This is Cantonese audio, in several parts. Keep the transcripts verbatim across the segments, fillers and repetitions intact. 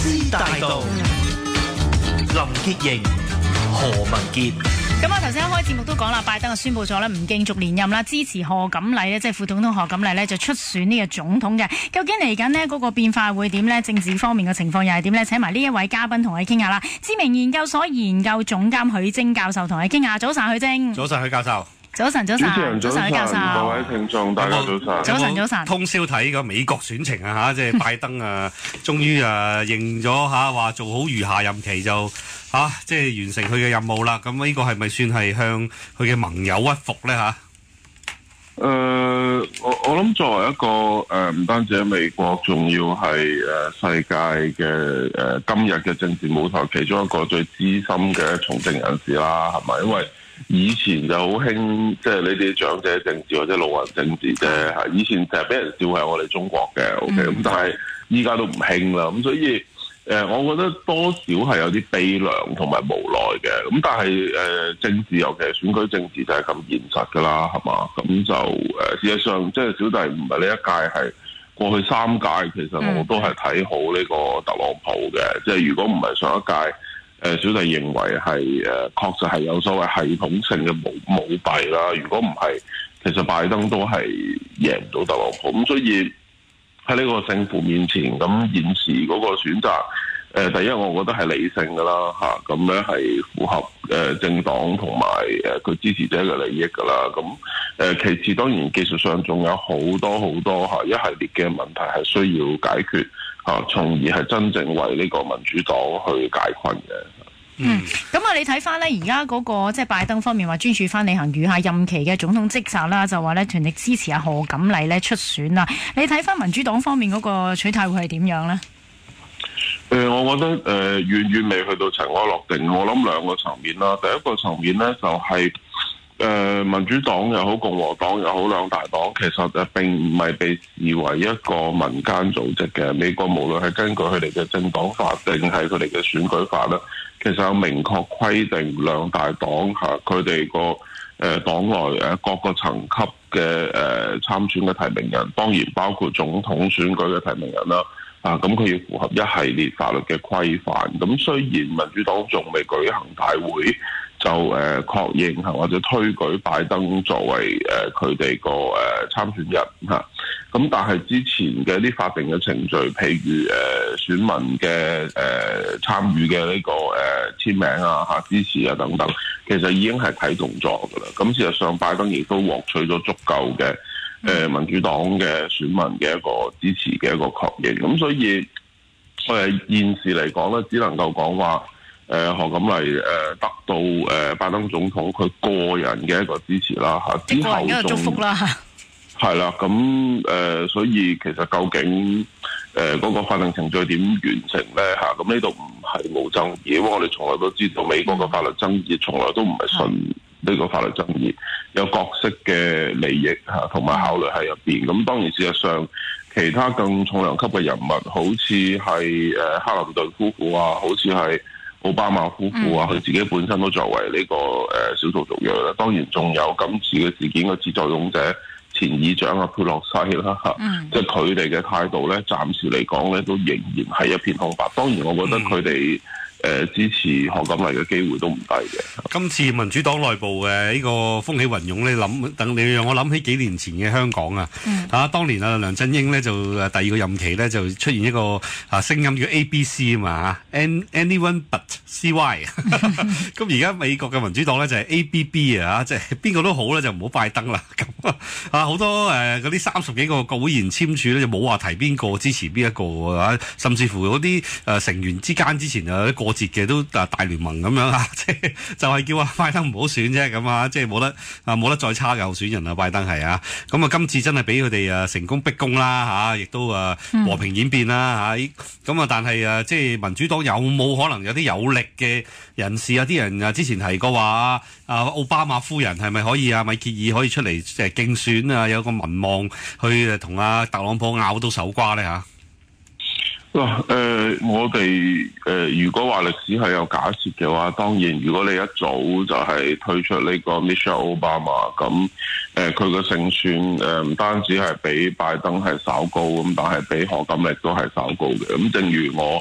之大道，林潔瑩、何文傑。 咁我頭先一開節目都講啦，拜登就宣布咗咧唔競逐連任啦，支持賀錦麗咧，即係副總統賀錦麗咧就出選呢個總統嘅。究竟嚟緊呢嗰個變化會點呢？政治方面嘅情況又係點呢？請埋呢一位嘉賓同我哋傾下啦。知名研究所研究總監許楨教授同我哋傾下。早晨，許楨。 早晨，許教授。 早晨，早晨，早晨，許教授。 各位聽眾，大家早晨。 早晨，早晨。 通宵睇個美國選情啊嚇，即係拜登啊，終於啊認咗嚇，話做好餘下任期就嚇，即係完成佢嘅任務啦。咁呢個係咪算係向佢嘅盟友屈服咧嚇？ 誒、呃，我我諗作為一個誒，唔、呃、單止喺美國，仲要係誒、呃、世界嘅誒、呃、今日嘅政治舞台其中一個最資深嘅從政人士啦，係咪？因為以前就好興，即係呢啲長者政治或者老人政治啫。嚇，以前成日俾人笑係我哋中國嘅，OK，咁、嗯、但係依家都唔興啦。咁所以誒、呃，我覺得多少係有啲悲涼同埋無奈嘅。咁但係誒、呃，政治尤其係選舉政治就係咁現實㗎啦，係嘛？咁就誒、呃，事實上即係小弟唔係呢一屆係過去三屆，其實我都係睇好呢個特朗普嘅。即係如果唔係上一屆。誒、呃、小弟認為係誒、呃、確實係有所謂系統性嘅舞舞弊啦。如果唔係，其實拜登都係贏唔到特朗普。咁所以喺呢個勝負面前，咁現時嗰個選擇，誒、呃、第一我覺得係理性㗎啦嚇，咁咧係符合誒、呃、政黨同埋誒佢支持者嘅利益㗎啦。咁誒、呃、其次當然技術上仲有好多好多嚇一系列嘅問題係需要解決。啊，從而係真正為呢個民主黨去解困嘅。 嗯，咁啊，你睇翻呢而家嗰個即係拜登方面話專注翻履行餘下任期嘅總統職責啦，就話呢全力支持阿賀錦麗呢出選啦。你睇翻民主黨方面嗰個取態會係點樣呢？ 誒、呃，我覺得誒、呃、遠遠未去到塵埃落定。我諗兩個層面啦，第一個層面呢，就係、是。誒、呃、民主黨又好，共和黨又好，兩大黨其實誒並唔係被視為一個民間組織嘅。美國無論係根據佢哋嘅政黨法定係佢哋嘅選舉法咧，其實有明確規定兩大黨嚇佢哋個誒黨內誒各個層級嘅誒、呃、參選嘅提名人，當然包括總統選舉嘅提名人啦。啊，咁佢要符合一系列法律嘅規範。咁雖然民主黨仲未舉行大會，就誒、呃、確認或者推舉拜登作為誒佢哋個誒參選人嚇，咁、啊、但係之前嘅啲法定嘅程序，譬如誒、呃、選民嘅誒、呃、參與嘅呢、這個誒、呃、簽名啊嚇、支持啊等等，其實已經係啟動咗㗎啦。咁事實上，拜登亦都獲取咗足夠嘅誒、呃、民主黨嘅選民嘅一個支持嘅一個確認。咁所以誒、呃、現時嚟講咧，只能夠講話。誒賀錦麗誒得到誒、呃、拜登總統佢個人嘅一個支持啦嚇，之後仲祝福啦嚇，係啦咁誒，所以其實究竟誒嗰、呃那個法定程序點完成咧嚇？咁呢度唔係冇爭議，因為我哋從來都知道美國嘅法律爭議從來都唔係順呢個法律爭議，有各式嘅利益嚇同埋考慮喺入邊。咁當然事實上其他更重量級嘅人物，好似係誒克林頓夫婦啊，好似係奧巴馬夫婦啊，佢自己本身都作為呢、這個誒、呃、少數族裔啦。當然仲有今次嘅事件嘅始作俑者前議長阿佩洛西啦嚇，即係佢哋嘅態度咧，暫時嚟講咧都仍然係一片空白。當然，我覺得佢哋誒支持賀錦麗嘅機會都唔低嘅。 今次民主黨內部嘅呢個風起雲湧，你諗等你讓我諗起幾年前嘅香港啊，嗯、啊當年啊梁振英咧就誒第二個任期咧就出現一個啊聲音叫 A B C 啊嘛嚇 ，anyone but C Y。咁而家美國嘅民主黨咧就係 A B B 啊，即係邊個都好咧就唔好拜登啦。咁啊好多誒嗰啲三十幾個國會議員簽署咧就冇話提邊個支持邊一個啊，甚至乎嗰啲誒成員之間之前有啲過節嘅都啊大聯盟咁樣啊，即係就係、是、叫啊拜登唔好選啫咁啊，即係冇得啊冇得再差嘅候選人啊，拜登係啊，咁啊今次真係俾佢哋啊成功逼宮啦嚇，亦都啊和平演變啦嚇，咁啊但係啊即係民主黨有冇可能有啲有力嘅人士啊？啲人啊之前提過話啊奧巴馬夫人係咪可以啊米歇爾可以出嚟誒競選啊，有個民望去同啊特朗普拗到手瓜咧嚇？ 嗱，誒、呃，我哋誒、呃，如果話歷史係有假設嘅話，當然，如果你一早就係推出呢個 Michelle Obama，咁誒，佢嘅勝算誒，唔、呃、單止係比拜登係稍高，咁但係比賀錦麗都係稍高嘅。咁正如我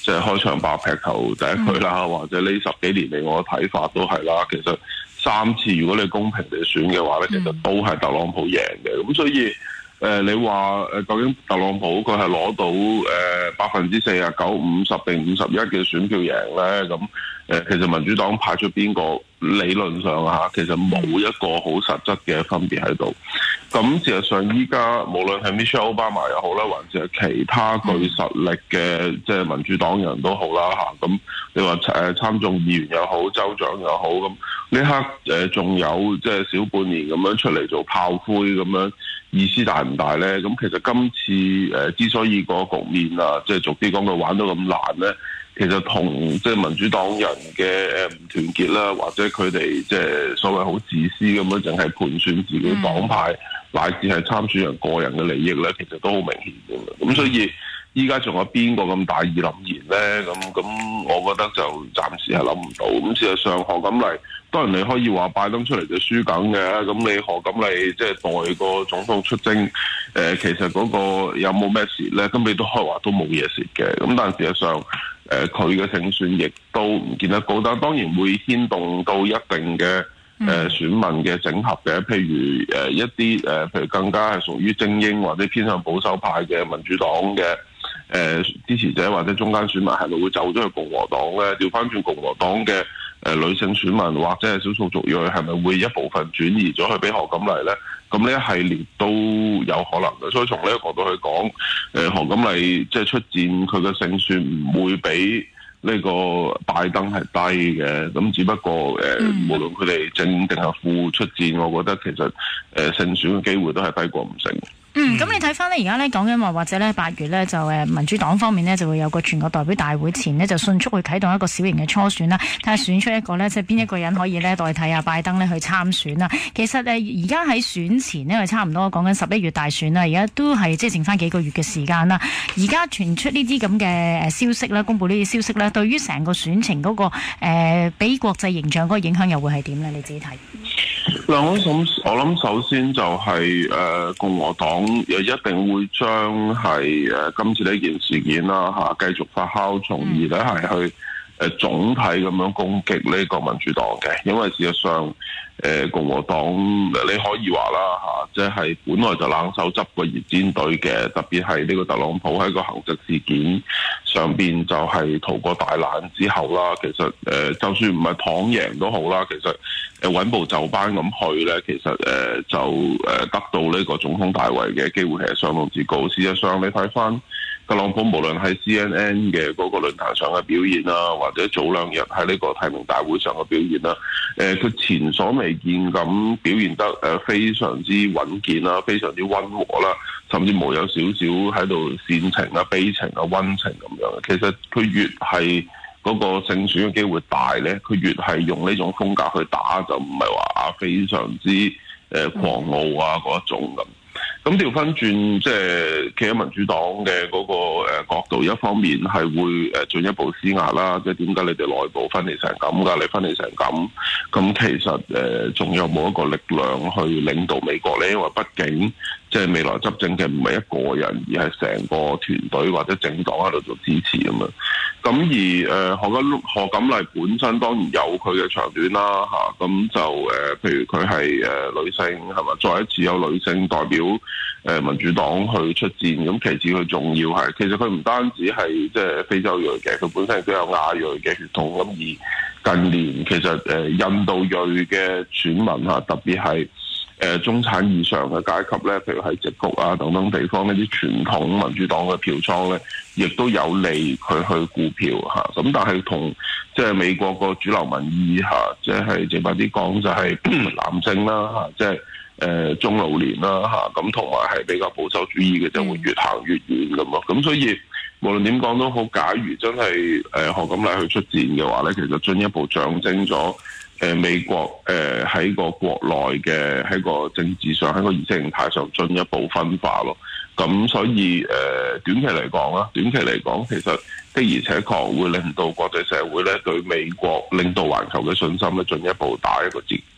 即係開場白劈頭第一句啦，或者呢十幾年嚟我嘅睇法都係啦。其實三次如果你公平地選嘅話咧，其實都係特朗普贏嘅。咁所以誒、呃，你話誒究竟特朗普佢係攞到誒百分之四十九、五十定五十一嘅選票贏咧？咁誒、呃，其實民主黨派出邊個？理論上啊，其實冇一個好實質嘅分別喺度。咁事實上，依家無論係 Michelle Obama 又好啦，還是係其他具實力嘅即係民主黨人都好啦嚇。咁你話誒參眾議員又好，州長又好，咁呢刻誒仲有即係小半年咁樣出嚟做炮灰咁樣，意思大唔大咧？咁其實今次誒之所以個局面啊，即係逐啲講佢玩到咁難咧，其實同即係民主黨人嘅誒唔團結啦，或者佢哋即係所謂好自私咁樣，淨係盤算自己黨派、嗯、乃至係參選人個人嘅利益咧，其實都好明顯嘅。咁所以依家仲有邊個咁大義凜然咧？咁咁，我覺得就暫時係諗唔到。咁事實上，何錦麗當然你可以話拜登出嚟就輸梗嘅。咁你何錦麗即係代個總統出征，誒、呃、其實嗰個有冇咩事咧？咁你都可以話都冇嘢蝕嘅。咁但係事實上，誒佢嘅勝算亦都唔見得高，但當然會牽動到一定嘅誒、呃、選民嘅整合嘅，譬如誒、呃、一啲誒、呃，譬如更加係屬於精英或者偏向保守派嘅民主黨嘅誒、呃、支持者或者中間選民，係咪會走咗去共和黨咧？調翻轉共和黨嘅誒、呃、女性選民或者係少數族裔，係咪會一部分轉移咗去俾何錦麗咧？咁呢一系列都有可能嘅，所以從呢一個角度去講，誒、呃、何錦麗即係出戰佢嘅勝算唔會比呢個拜登係低嘅，咁只不過誒、呃嗯、無論佢哋正定係負出戰，我覺得其實誒、呃、勝選嘅機會都係低過五成。 嗯，咁你睇翻呢，而家呢講緊話，或者呢八月呢，就誒民主黨方面呢，就會有個全國代表大會前呢，就迅速去啟動一個小型嘅初選啦，睇下選出一個呢，即係邊一個人可以呢代替阿拜登呢去參選啦。其實誒而家喺選前呢，係差唔多講緊十一月大選啦，而家都係即係剩翻幾個月嘅時間啦。而家傳出呢啲咁嘅誒消息啦，公佈呢啲消息呢，對於成個選情嗰、那個誒俾、呃、國際形象嗰個影響又會係點呢？你自己睇。 嗱，我諗我諗首先就係、是、誒、呃、共和黨又一定會將係誒、呃、今次呢件事件啦嚇、啊、繼續發酵，從而咧係去誒、呃、總體咁樣攻擊呢個民主黨嘅，因為事實上誒、呃、共和黨你可以話啦嚇，即、啊、係、就是、本來就冷手執個熱煎堆嘅，特別係呢個特朗普喺個行政事件上邊就係逃過大難之後啦，其實誒、呃、就算唔係躺贏都好啦，其實誒穩步就班咁去咧，其實誒、呃、就誒得到呢個總統大位嘅機會係相當之高。事實上你睇翻特朗普無論喺 C N N 嘅嗰個論壇上嘅表現啦，或者早兩日喺呢個提名大會上嘅表現啦，誒、呃、佢前所未見咁表現得誒非常之穩健啦，非常之溫和啦，甚至無有少少喺度煽情啊、悲情啊、溫情咁樣。其實佢越係嗰個勝選嘅機會大咧，佢越係用呢種風格去打，就唔係話啊非常之誒、呃、狂傲啊嗰一種咁。咁調翻轉，即係企喺民主黨嘅嗰個角度，一方面係會誒進一步施壓啦，即係點解你哋內部分裂成咁㗎？你分裂成咁，咁其實誒仲有冇一個力量去領導美國咧？因為畢竟即係未來執政嘅唔係一個人，而係成個團隊或者政黨喺度做支持咁樣。咁而誒何錦何錦麗本身當然有佢嘅長短啦嚇，咁就誒、呃、譬如佢係誒女性係咪？再一次有女性代表誒、呃、民主黨去出戰，咁其次佢仲要係其實佢唔單止係即係非洲裔嘅，佢本身亦都有亞裔嘅血統。咁而近年其實誒、呃、印度裔嘅選民嚇，特別係誒、呃、中產以上嘅階級咧，譬如喺矽谷啊等等地方呢啲傳統民主黨嘅票倉咧，亦都有利佢去顧票嚇。咁、啊、但係同即係美國個主流民意嚇，即係直白啲講就係男性啦嚇，即係誒中老年啦嚇，咁同埋係比較保守主義嘅，就會越行越遠咁咯。咁所以無論點講都好，假如真係誒何錦麗去出戰嘅話咧，其實進一步象徵咗。誒、呃、美國誒喺、呃、個國內嘅喺個政治上喺個意識形態上進一步分化咯，咁所以誒、呃、短期嚟講啦，短期嚟講其實的而且確會令到國際社會咧對美國領導環球嘅信心咧進一步打一個折。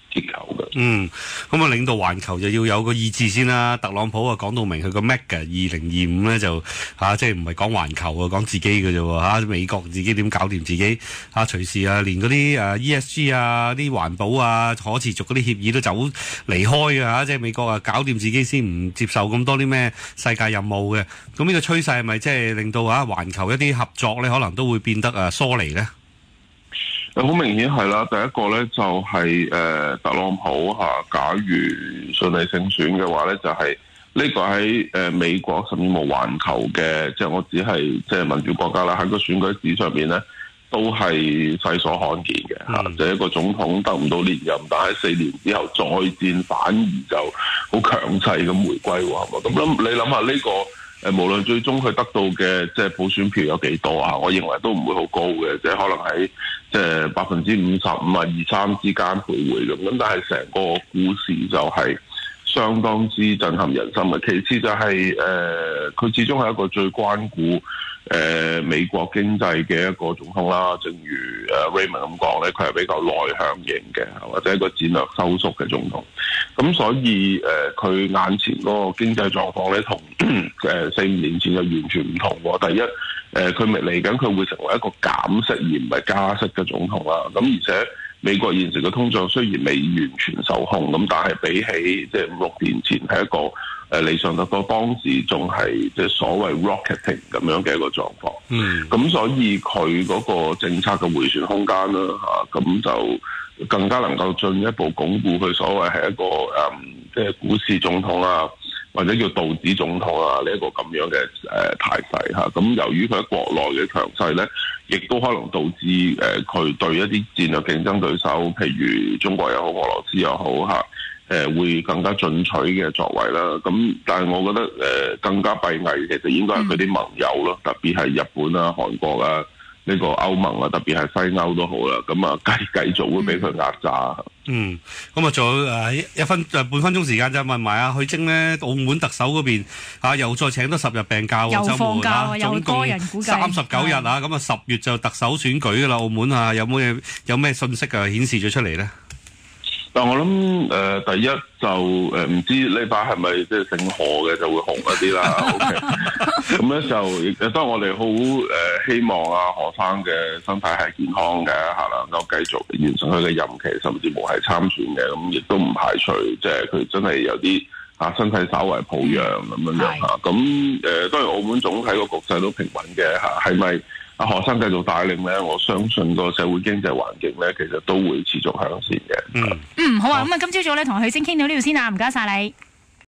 結構嘅。 嗯，咁啊，領導環球就要有個意志先啦。特朗普啊講到明，佢個 Mega 二零二五咧就嚇、啊，即係唔係講環球啊，講自己嘅啫喎嚇。美國自己點搞掂自己嚇、啊，隨時啊，連嗰啲誒 E S G 啊、啲環保啊、可持續嗰啲協議都走離開嘅嚇、啊。即係美國啊，搞掂自己先，唔接受咁多啲咩世界任務嘅。咁呢個趨勢係咪即係令到啊環球一啲合作咧，可能都會變得啊疏離咧？ 好明顯係啦，第一個咧就係、是、誒、呃、特朗普嚇、啊，假如順利勝選嘅話咧，就係、是、呢個喺誒、呃、美國甚至乎環球嘅，即係我只係即係民主國家啦，喺個選舉史上邊咧，都係勢所罕見嘅嚇，就係、是、一個總統得唔到連任，但係四年之後再戰，反而就好強勢咁回歸喎，係嘛？咁諗你諗下呢個。誒，無論最終佢得到嘅即係普選票有幾多啊？我認為都唔會好高嘅，即係可能喺即係百分之五十五啊二三之間徘徊咁。咁但係成個故事就係相當之震撼人心嘅。其次就係、是、誒，佢、呃、始終係一個最關顧誒、呃、美國經濟嘅一個總統啦。正如誒 Raymond 咁講咧，佢係比較內向型嘅，或者一個戰略收縮嘅總統。咁所以誒，佢、呃、眼前嗰個經濟狀況咧，同誒四五年前就完全唔同喎。第一，誒佢未嚟緊，佢會成為一個減息而唔係加息嘅總統啦。咁而且美國現時嘅通脹雖然未完全受控，咁但係比起即係五六年前係一個誒理想得多，當時仲係即係所謂 rocketing 咁樣嘅一個狀況。嗯，咁所以佢嗰個政策嘅回旋空間啦嚇，咁就更加能夠進一步鞏固佢所謂係一個誒即係股市總統啊，或者叫道指總統啊呢一個咁樣嘅誒態勢嚇。咁由於佢喺國內嘅強勢咧，亦都可能導致誒佢對一啲戰略競爭對手，譬如中國又好、俄羅斯又好嚇，誒會更加進取嘅作為啦。咁但係我覺得誒更加閉翳，其實應該係佢啲盟友咯，特別係日本啊、韓國啊。呢個歐盟啊，特別係西歐都好啦，咁啊繼繼續會俾佢壓榨。 嗯，咁啊，仲有誒一分誒半分鐘時間就問埋阿許楨咧，澳門特首嗰邊啊，又再請多十日病假喎， 又放假喎， 總共三十九日啊，咁啊十月就特首選舉噶啦，澳門啊，有冇嘢有咩信息啊顯示咗出嚟咧？ 但我諗誒、呃，第一就誒唔、呃、知呢把係咪即係姓何嘅就會紅一啲啦。OK，咁咧就亦都我哋好誒希望啊何生嘅身體係健康嘅嚇，能夠繼續完成佢嘅任期，甚至乎係參選嘅。咁亦都唔排除即係佢真係有啲啊身體稍為抱恙咁樣樣嚇。咁誒、呃、當然澳門總體個局勢都平穩嘅嚇，係咪？阿何生繼續帶領咧，我相信個社會經濟環境咧，其實都會持續向善嘅。 嗯， 嗯，好啊，咁啊，今朝早咧同許楨傾到呢度先啦，唔該晒你。